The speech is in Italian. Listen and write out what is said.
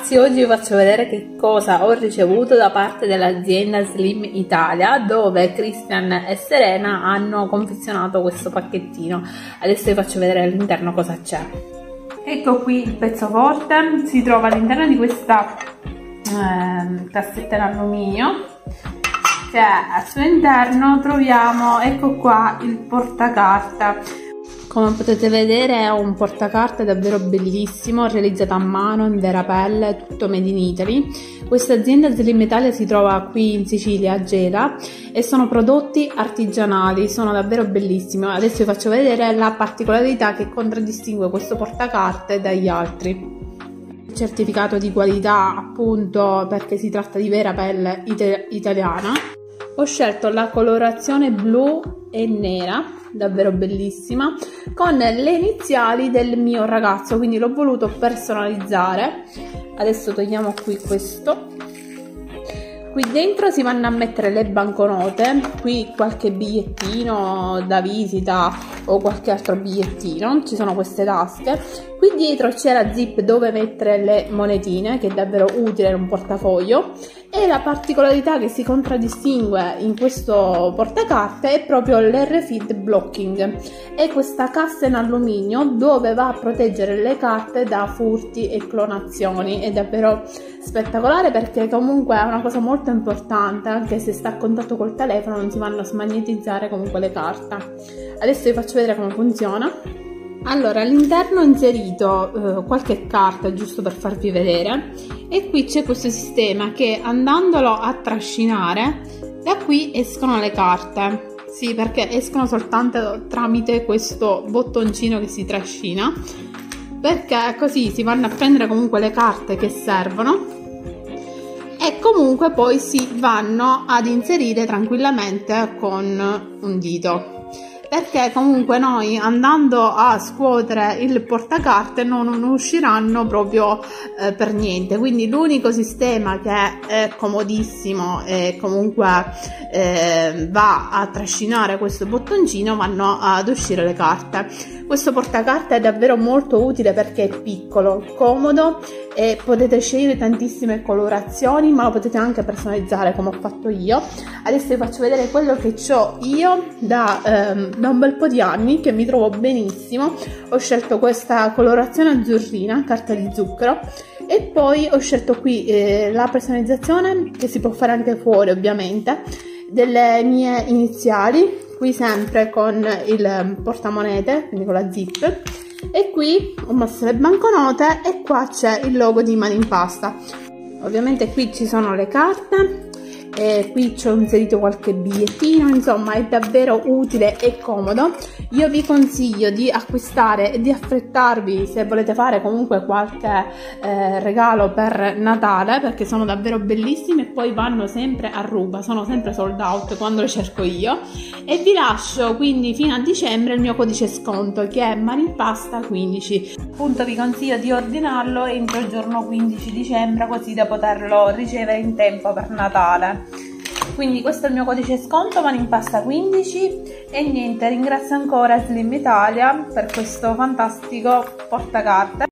ragazzi, oggi vi faccio vedere che cosa ho ricevuto da parte dell'azienda Slim Italia, dove Christian e Serena hanno confezionato questo pacchettino. Adesso vi faccio vedere all'interno cosa c'è. Ecco qui il pezzo forte, si trova all'interno di questa cassetta in alluminio, che al suo interno troviamo, ecco qua, il portacarta. Come potete vedere è un portacarta davvero bellissimo, realizzato a mano, in vera pelle, tutto made in Italy. Questa azienda Slim Italia si trova qui in Sicilia, a Gela, e sono prodotti artigianali, sono davvero bellissimi. Adesso vi faccio vedere la particolarità che contraddistingue questo portacarte dagli altri. Certificato di qualità, appunto, perché si tratta di vera pelle italiana. Ho scelto la colorazione blu e nera, davvero bellissima, con le iniziali del mio ragazzo, quindi l'ho voluto personalizzare. Adesso togliamo qui questo. Qui dentro si vanno a mettere le banconote, qui qualche bigliettino da visita o qualche altro bigliettino, ci sono queste tasche. Qui dietro c'è la zip dove mettere le monetine, che è davvero utile in un portafoglio, e la particolarità che si contraddistingue in questo portacarte è proprio l'R-Feed Blocking. È questa cassa in alluminio dove va a proteggere le carte da furti e clonazioni. È davvero spettacolare, perché comunque è una cosa molto importante, anche se sta a contatto col telefono non si vanno a smagnetizzare comunque le carte. Adesso vi faccio vedere come funziona. Allora, all'interno ho inserito qualche carta giusto per farvi vedere, e qui c'è questo sistema che, andandolo a trascinare, da qui escono le carte. Sì, perché escono soltanto tramite questo bottoncino che si trascina, perché così si vanno a prendere comunque le carte che servono e comunque poi si vanno ad inserire tranquillamente con un dito. Perché comunque noi, andando a scuotere il portacarte, non usciranno proprio per niente. Quindi l'unico sistema che è comodissimo e comunque va a trascinare questo bottoncino, vanno ad uscire le carte. Questo portacarte è davvero molto utile perché è piccolo, comodo, e potete scegliere tantissime colorazioni, ma lo potete anche personalizzare come ho fatto io. Adesso vi faccio vedere quello che ho io da un bel po' di anni, che mi trovo benissimo. Ho scelto questa colorazione azzurrina, carta di zucchero, e poi ho scelto qui la personalizzazione, che si può fare anche fuori ovviamente, delle mie iniziali, qui sempre con il portamonete, quindi con la zip, e qui ho messo le banconote, e qua c'è il logo di Mani in Pasta. Ovviamente qui ci sono le carte, e qui ci ho inserito qualche bigliettino. Insomma, è davvero utile e comodo. Io vi consiglio di acquistare e di affrettarvi se volete fare comunque qualche regalo per Natale, perché sono davvero bellissime e poi vanno sempre a ruba, sono sempre sold out quando le cerco io. E vi lascio quindi fino a dicembre il mio codice sconto, che è ManiPasta15. Appunto, vi consiglio di ordinarlo entro il giorno 15 dicembre, così da poterlo ricevere in tempo per Natale. Quindi questo è il mio codice sconto, ManiPasta15, e niente, ringrazio ancora Slim Italia per questo fantastico portacarte.